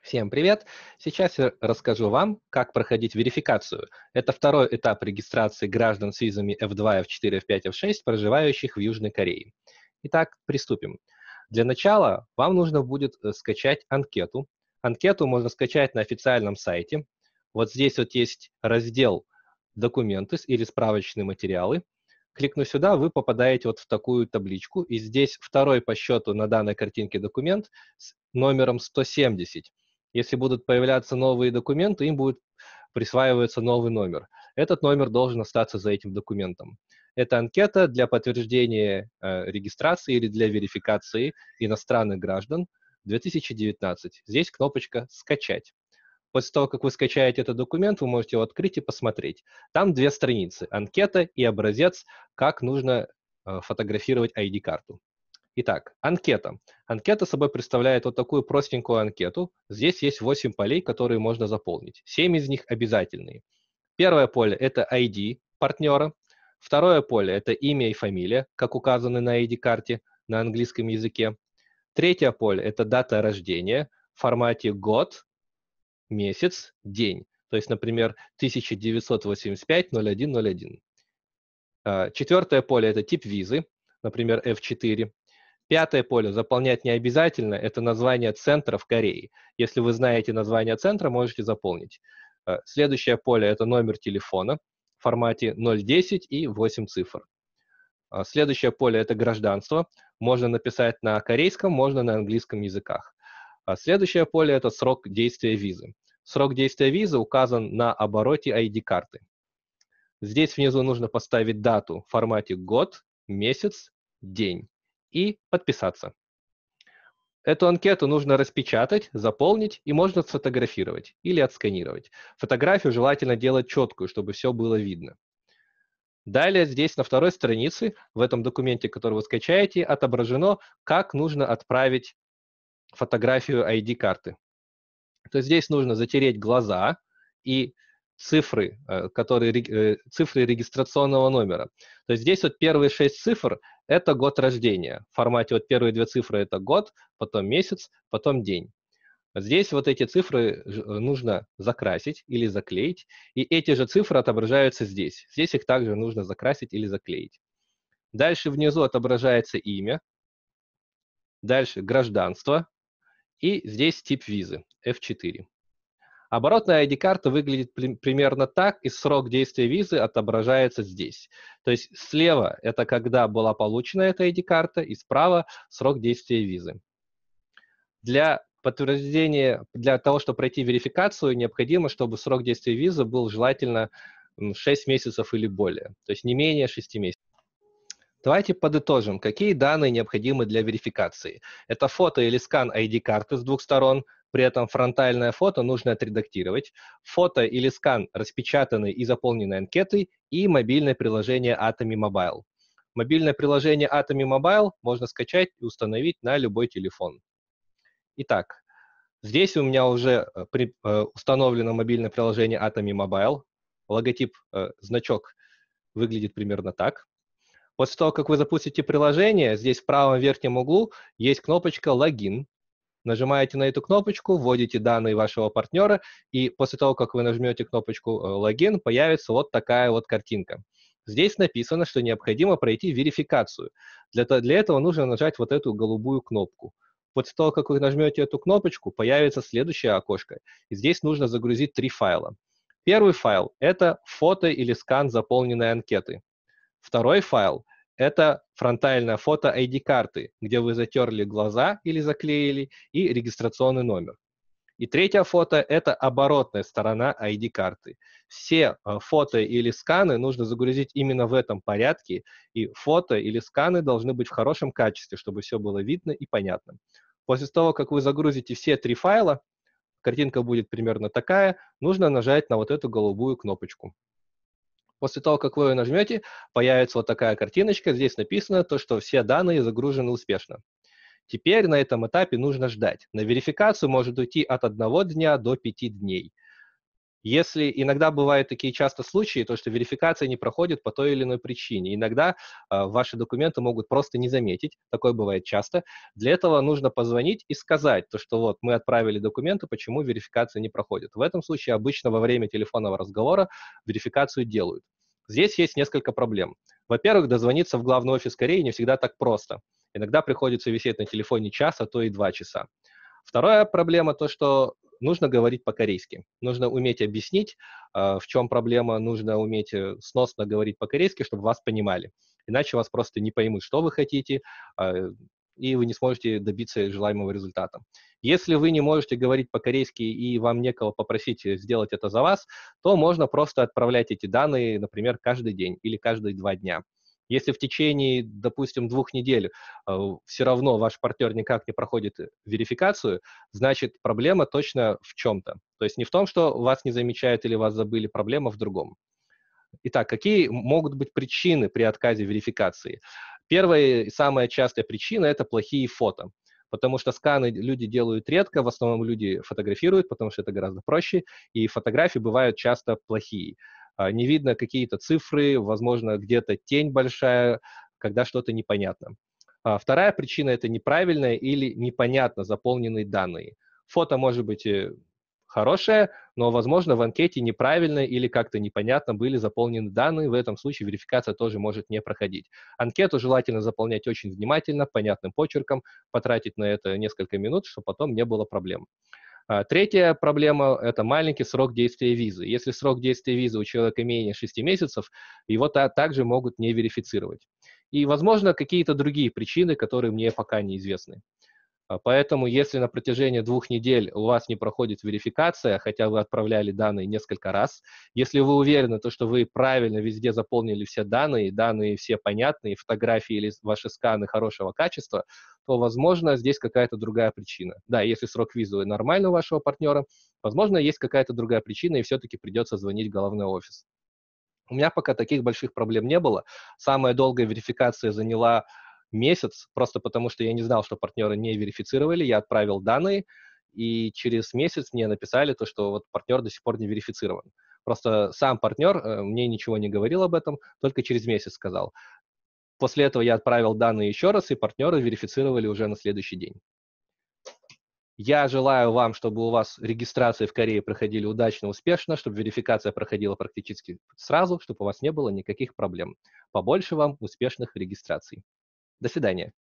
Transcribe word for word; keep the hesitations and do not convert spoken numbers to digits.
Всем привет! Сейчас я расскажу вам, как проходить верификацию. Это второй этап регистрации граждан с визами эф два, эф четыре, эф пять, эф шесть, проживающих в Южной Корее. Итак, приступим. Для начала вам нужно будет э, скачать анкету. Анкету можно скачать на официальном сайте. Вот здесь вот есть раздел «Документы» или «Справочные материалы». Кликнув сюда, вы попадаете вот в такую табличку, и здесь второй по счету на данной картинке документ с номером сто семьдесят. Если будут появляться новые документы, им будет присваиваться новый номер. Этот номер должен остаться за этим документом. Это анкета для подтверждения э, регистрации или для верификации иностранных граждан две тысячи девятнадцать. Здесь кнопочка «Скачать». После того, как вы скачаете этот документ, вы можете его открыть и посмотреть. Там две страницы: анкета и образец, как нужно э, фотографировать ай ди-карту. Итак, анкета. Анкета собой представляет вот такую простенькую анкету. Здесь есть восемь полей, которые можно заполнить. семь из них обязательные. Первое поле – это ай ди партнера. Второе поле – это имя и фамилия, как указаны на ай ди-карте на английском языке. Третье поле – это дата рождения в формате год, месяц, день. То есть, например, тысяча девятьсот восемьдесят пять ноль один ноль один. Четвертое поле – это тип визы, например, эф четыре. Пятое поле заполнять не обязательно, это название центра в Корее. Если вы знаете название центра, можете заполнить. Следующее поле – это номер телефона в формате ноль десять и восемь цифр. Следующее поле – это гражданство. Можно написать на корейском, можно на английском языках. Следующее поле – это срок действия визы. Срок действия визы указан на обороте ай ди-карты. Здесь внизу нужно поставить дату в формате год, месяц, день и подписаться. Эту анкету нужно распечатать, заполнить, и можно сфотографировать или отсканировать. Фотографию желательно делать четкую, чтобы все было видно. Далее здесь на второй странице, в этом документе, который вы скачаете, отображено, как нужно отправить фотографию ай ди-карты. То есть здесь нужно затереть глаза и цифры, которые, цифры регистрационного номера. То есть здесь вот первые шесть цифр – это год рождения. В формате вот первые две цифры – это год, потом месяц, потом день. Здесь вот эти цифры нужно закрасить или заклеить, и эти же цифры отображаются здесь. Здесь их также нужно закрасить или заклеить. Дальше внизу отображается имя, дальше гражданство, и здесь тип визы эф четыре. Оборотная ай ди-карта выглядит при, примерно так, и срок действия визы отображается здесь. То есть слева это когда была получена эта ай ди-карта, и справа срок действия визы. Для подтверждения, для того, чтобы пройти верификацию, необходимо, чтобы срок действия визы был желательно шесть месяцев или более, то есть не менее шести месяцев. Давайте подытожим, какие данные необходимы для верификации. Это фото или скан ай ди-карты с двух сторон. При этом фронтальное фото нужно отредактировать, фото или скан распечатанной и заполненной анкетой и мобильное приложение Atomy Mobile. Мобильное приложение Atomy Mobile можно скачать и установить на любой телефон. Итак, здесь у меня уже при, э, установлено мобильное приложение Atomy Mobile. Логотип, э, значок выглядит примерно так. После того, как вы запустите приложение, здесь в правом верхнем углу есть кнопочка «Логин». Нажимаете на эту кнопочку, вводите данные вашего партнера, и после того, как вы нажмете кнопочку «Логин», появится вот такая вот картинка. Здесь написано, что необходимо пройти верификацию. Для, для этого нужно нажать вот эту голубую кнопку. После того, как вы нажмете эту кнопочку, появится следующее окошко. И здесь нужно загрузить три файла. Первый файл – это фото или скан заполненной анкеты. Второй файл – это фронтальное фото ай ди-карты, где вы затерли глаза или заклеили, и регистрационный номер. И третье фото – это оборотная сторона ай ди-карты. Все фото или сканы нужно загрузить именно в этом порядке, и фото или сканы должны быть в хорошем качестве, чтобы все было видно и понятно. После того, как вы загрузите все три файла, картинка будет примерно такая, нужно нажать на вот эту голубую кнопочку. После того, как вы ее нажмете, появится вот такая картиночка. Здесь написано то, что все данные загружены успешно. Теперь на этом этапе нужно ждать. На верификацию может уйти от одного дня до пяти дней. Если иногда бывают такие часто случаи, то что верификация не проходит по той или иной причине. Иногда э, ваши документы могут просто не заметить, такое бывает часто. Для этого нужно позвонить и сказать, то, что вот мы отправили документы, почему верификация не проходит. В этом случае обычно во время телефонного разговора верификацию делают. Здесь есть несколько проблем. Во-первых, дозвониться в главный офис Кореи не всегда так просто. Иногда приходится висеть на телефоне час, а то и два часа. Вторая проблема то, что нужно говорить по-корейски. Нужно уметь объяснить, э, в чем проблема, нужно уметь э, сносно говорить по-корейски, чтобы вас понимали. Иначе вас просто не поймут, что вы хотите, э, и вы не сможете добиться желаемого результата. Если вы не можете говорить по-корейски и вам некого попросить э, сделать это за вас, то можно просто отправлять эти данные, например, каждый день или каждые два дня. Если в течение, допустим, двух недель э, все равно ваш партнер никак не проходит э, верификацию, значит, проблема точно в чем-то. То есть не в том, что вас не замечают или вас забыли, проблема в другом. Итак, какие могут быть причины при отказе верификации? Первая и самая частая причина – это плохие фото. Потому что сканы люди делают редко, в основном люди фотографируют, потому что это гораздо проще, и фотографии бывают часто плохие. А, Не видно какие-то цифры, возможно, где-то тень большая, когда что-то непонятно. А, Вторая причина – это неправильные или непонятно заполненные данные. Фото может быть э, хорошее, но, возможно, в анкете неправильно или как-то непонятно были заполнены данные. В этом случае верификация тоже может не проходить. Анкету желательно заполнять очень внимательно, понятным почерком, потратить на это несколько минут, чтобы потом не было проблем. А, Третья проблема – это маленький срок действия визы. Если срок действия визы у человека менее шести месяцев, его та- также могут не верифицировать. И, возможно, какие-то другие причины, которые мне пока неизвестны. А, Поэтому, если на протяжении двух недель у вас не проходит верификация, хотя вы отправляли данные несколько раз, если вы уверены, то, что вы правильно везде заполнили все данные, данные все понятные, фотографии или ваши сканы хорошего качества, то, возможно, здесь какая-то другая причина. Да, если срок визы нормальный у вашего партнера, возможно, есть какая-то другая причина, и все-таки придется звонить в головной офис. У меня пока таких больших проблем не было. Самая долгая верификация заняла месяц, просто потому что я не знал, что партнеры не верифицировали. Я отправил данные, и через месяц мне написали то, что вот партнер до сих пор не верифицирован. Просто сам партнер э, мне ничего не говорил об этом, только через месяц сказал. После этого я отправил данные еще раз, и партнеры верифицировали уже на следующий день. Я желаю вам, чтобы у вас регистрации в Корее проходили удачно, успешно, чтобы верификация проходила практически сразу, чтобы у вас не было никаких проблем. Побольше вам успешных регистраций. До свидания.